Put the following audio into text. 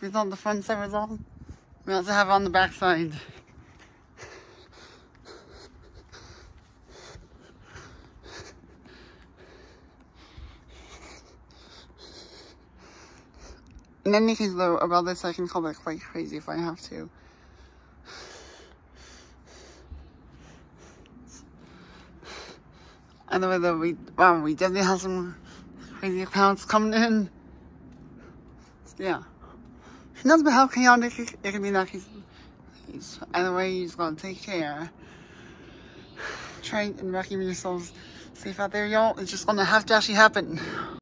We thought the front side was on. We also have it on the back side. In any case though, about this I can call it quite crazy if I have to. Anyway though, we definitely have some crazy accounts coming in. Yeah. Who knows about how chaotic it can be in that case. Anyway, you just gotta take care. Try and keep yourselves safe out there, y'all. It's just gonna have to actually happen.